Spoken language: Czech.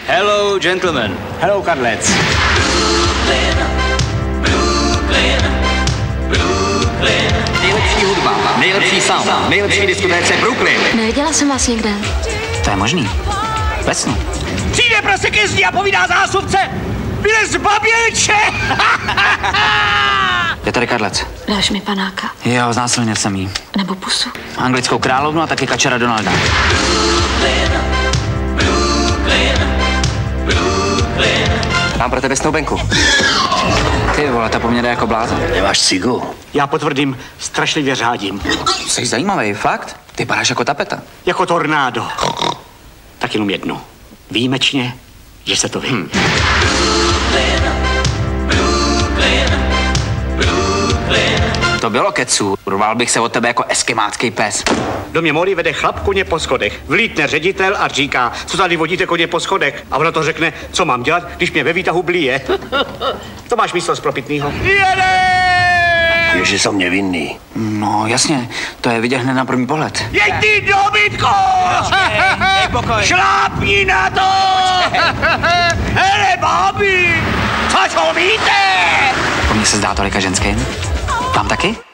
Hello, gentlemen. Hello, Karlec. Nejlepší hudba, nejlepší sound, nejlepší diskotéce Brooklyn. Neviděla jsem vás někde. To je možný. Ve snu. Přijde prostě ke zdi a povídá zásuvce. Vylez baběče! Je tady Karlec. Dáš mi panáka. Jo, znásilnil jsem jí. Nebo pusu. Anglickou královnu a taky kačera Donalda. Mám pro tebe snoubenku. Ty vole, ta po mně jde jako blázen. Nemáš cigu? Já potvrdím, strašlivě řádím. Jsi zajímavý, fakt? Ty padáš jako tapeta. Jako tornádo. Tak jenom jedno. Výjimečně, že se to ví. To bylo kecu. Urval bych se od tebe jako eskimácký pes. Do mě Mori vede chlap koně po schodech. Vlítne ředitel a říká, co tady vodíte koně po schodech. A ona to řekne, co mám dělat, když mě ve výtahu blíje. To máš místo z propitnýho. Jede! Že jsem nevinný. No jasně, to je vidět hned na první pohled. Jeď ty dobytko! Šlápni na to! Hele, babi! Co to víte? Po mně se zdá tolika ženským. Tam taky?